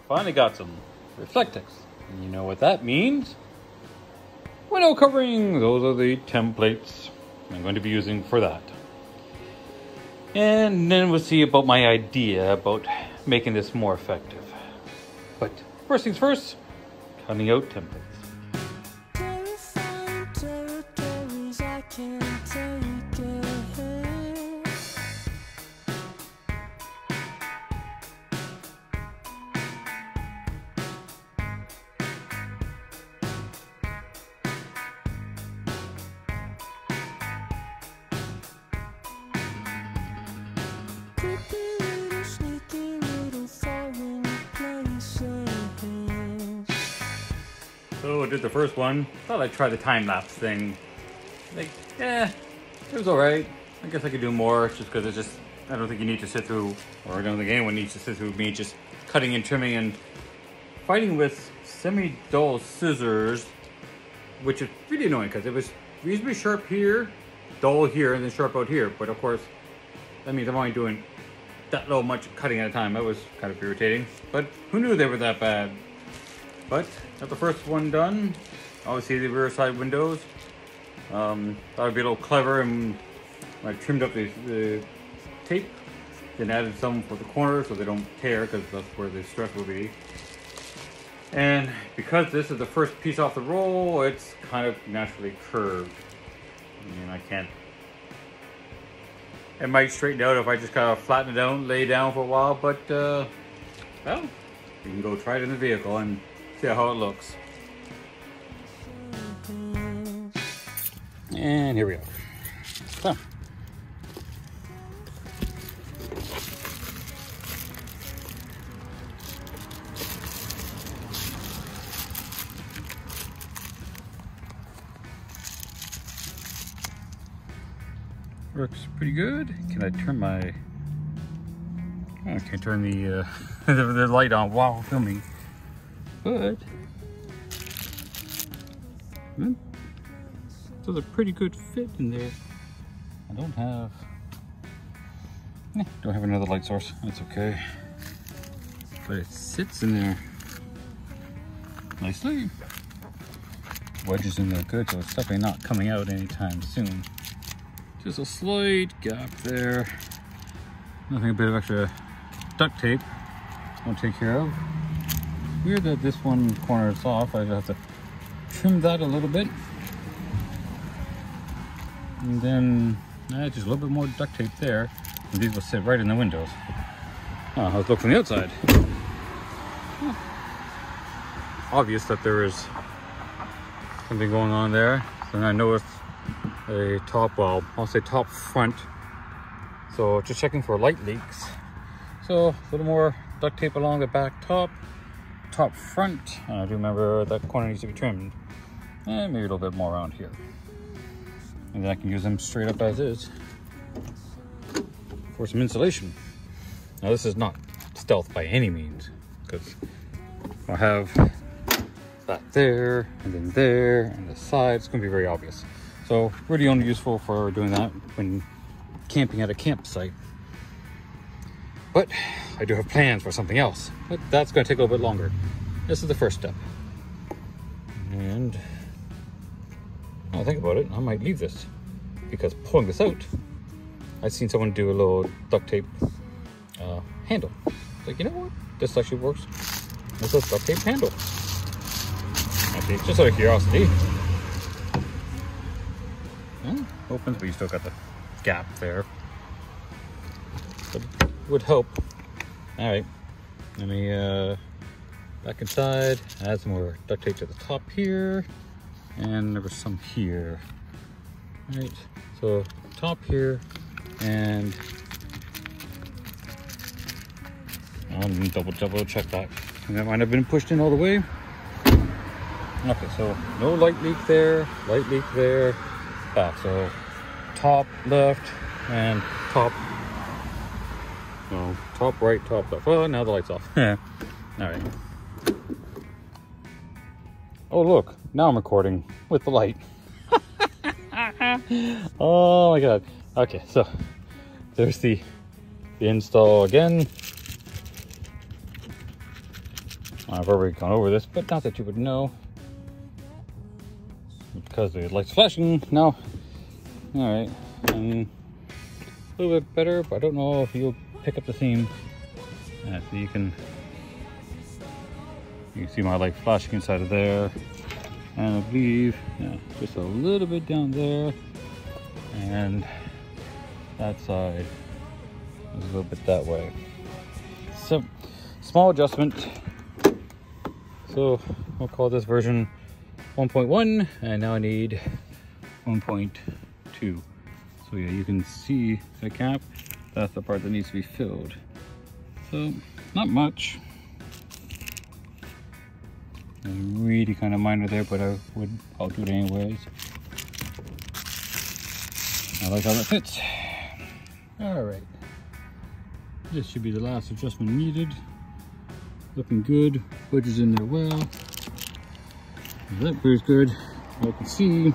finally got some Reflectix. And you know what that means? Window covering. Those are the templates I'm going to be using for that. And then we'll see about my idea about making this more effective. But first things first, cutting out templates. So I did the first one. Thought I'd try the time-lapse thing. Like, it was alright. I guess I could do more just because it's just, I don't think you need to sit through, or I don't think anyone needs to sit through me just cutting and trimming and fighting with semi-dull scissors, which is really annoying because it was reasonably sharp here, dull here, and then sharp out here. But of course, that means I'm only doing that little much cutting at a time. That was kind of irritating, but who knew they were that bad? But got the first one done. Obviously the rear side windows. Thought I'd be a little clever and I trimmed up the tape, then added some for the corners so they don't tear because that's where the stress will be. And because this is the first piece off the roll, it's kind of naturally curved. I mean, I can't. It might straighten out if I just kind of flatten it down, lay down for a while, but well, you can go try it in the vehicle and see how it looks. And here we go. So. Works pretty good. Can I turn my... Oh, I can't turn the the light on while filming. But there's a pretty good fit in there. I don't have another light source. That's okay. But it sits in there nicely. Wedges in there good, so it's definitely not coming out anytime soon. Just a slight gap there. Nothing, a bit of extra duct tape won't take care of. Weird that this one corner is off. I have to trim that a little bit. And then just a little bit more duct tape there. And these will sit right in the windows. Oh, let's look from the outside. Obvious that there is something going on there. So I noticed a top, well, I'll say top front. So just checking for light leaks. So a little more duct tape along the back top front. I do remember that corner needs to be trimmed. And maybe a little bit more around here. And then I can use them straight up as is for some insulation. Now this is not stealth by any means, because I have that there, and then there, and the side. It's going to be very obvious. So really only useful for doing that when camping at a campsite. But I do have plans for something else, but that's going to take a little bit longer. This is the first step. And now I think about it, I might leave this, because pulling this out, I've seen someone do a little duct tape handle. Like, you know what? This actually works. This is a duct tape handle. Actually, just out of curiosity. Opens, but you still got the gap there. But it would help. All right, let me back inside, add some more duct tape to the top here, and there was some here. All right, so top here, and I'll double check that. And that might have been pushed in all the way. Okay, so no light leak there, back. So top left and top, no, top right, top left. Well, now the light's off. All right. Oh, look, now I'm recording with the light. Oh my God. Okay, so there's the install again. I've already gone over this, but not that you would know. Because the light's flashing now. Alright. A little bit better, but I don't know if you'll pick up the seam. So you can see my light flashing inside of there. And I believe, yeah, just a little bit down there. And that side is a little bit that way. So, small adjustment. So, we'll call this version 1.1, and now I need 1.2. So yeah, you can see the cap. That's the part that needs to be filled. So, not much. Really kind of minor there, but I'll do it anyways. I like how that fits. All right. This should be the last adjustment needed. Looking good. Wedges in there well. That appears good. I can see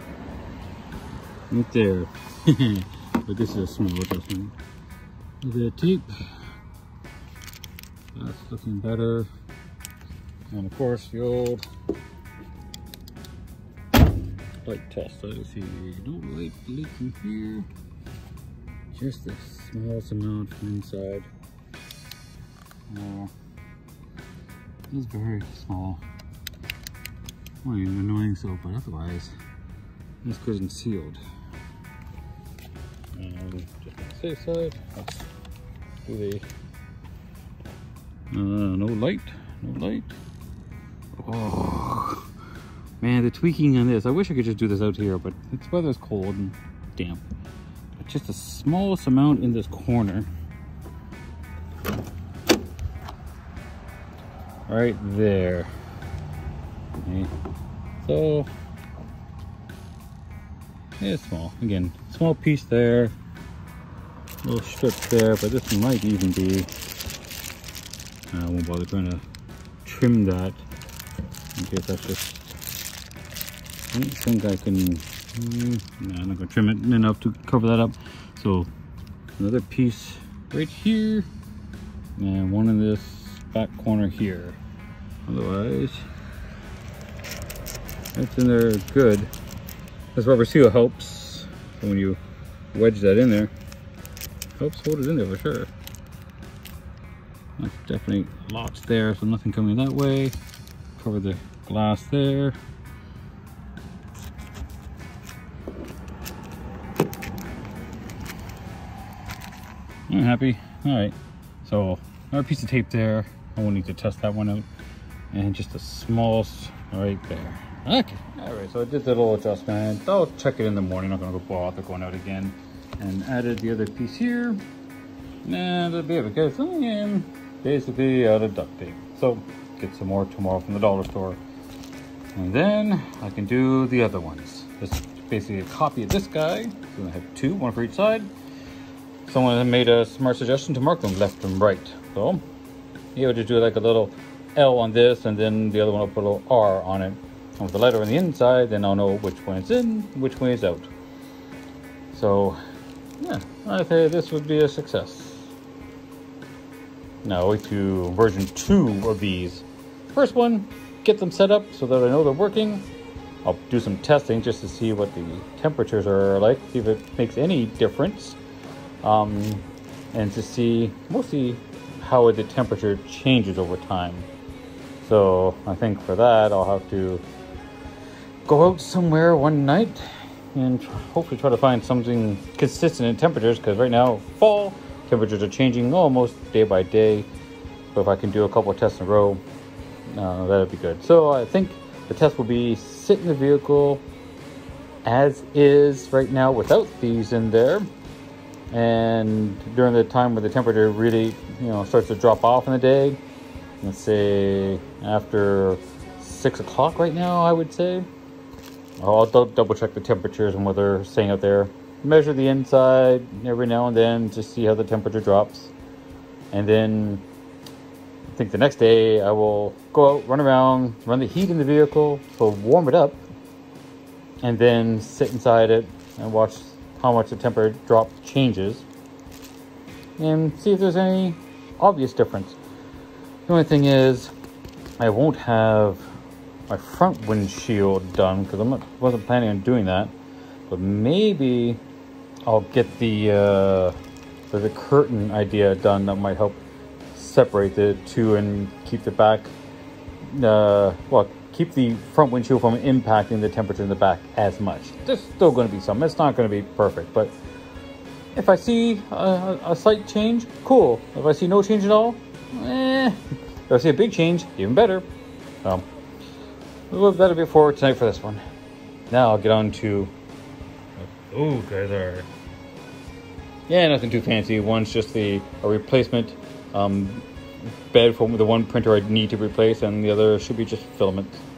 right there. But this is a small adjustment. A bit of tape. That's looking better. And of course, the old light test. Let's see, no light leaking here. Just the smallest amount from inside. It's very small. Well, annoying so, but otherwise, it's good and sealed. And just on the safe side, let's do the no light. Oh man, the tweaking on this. I wish I could just do this out here, but it's weather's cold and damp. But just the smallest amount in this corner. Right there. Okay. So it's small. Again, small piece there. Little strip there, but this might even be I won't bother trying to trim that in case that's just I don't think I can no, I'm not gonna trim it enough to cover that up. So another piece right here and one in this back corner here. Otherwise it's in there good. This rubber seal helps. So when you wedge that in there, helps hold it in there for sure. That's definitely locks there, so nothing coming that way. Cover the glass there. I'm happy. Alright, so another piece of tape there. I won't need to test that one out. And just the smallest right there. Okay. Alright, so I did that little adjustment. I'll check it in the morning. I'm not going to go bother going out again. And added the other piece here. And that'll be it because I am basically out of duct tape. So get some more tomorrow from the dollar store. And then I can do the other ones. This is basically a copy of this guy. So I have two, one for each side. Someone made a smart suggestion to mark them left and right. So you would just do like a little L on this, and then the other one will put a little R on it. And with the letter on the inside, then I'll know which one is in, which one is out. So yeah, I think this would be a success. Now wait to version 2 of these. First one, get them set up so that I know they're working. I'll do some testing just to see what the temperatures are like, see if it makes any difference. And to see mostly how the temperature changes over time. So I think for that I'll have to go out somewhere one night and hopefully try to find something consistent in temperatures, because right now fall temperatures are changing almost day by day. But if I can do a couple of tests in a row, that'd be good. So I think the test will be sit in the vehicle as is right now without these in there. And during the time where the temperature really, starts to drop off in the day, let's say after 6 o'clock right now, I would say. I'll double check the temperatures and what they're saying out there. Measure the inside every now and then to see how the temperature drops. And then I think the next day I will go out, run around, run the heat in the vehicle, so warm it up, and then sit inside it and watch how much the temperature drop changes and see if there's any obvious difference. The only thing is, I won't have my front windshield done because wasn't planning on doing that. But maybe I'll get the curtain idea done. That might help separate the two and keep the back. Keep the front windshield from impacting the temperature in the back as much. There's still going to be some. It's not going to be perfect, but if I see a slight change, cool. If I see no change at all, If I see a big change, even better. So, that'll be forward tonight for this one. Now I'll get on to... Oh, guys are... Yeah, nothing too fancy. One's just a replacement bed for the one printer I need to replace, and the other should be just filaments.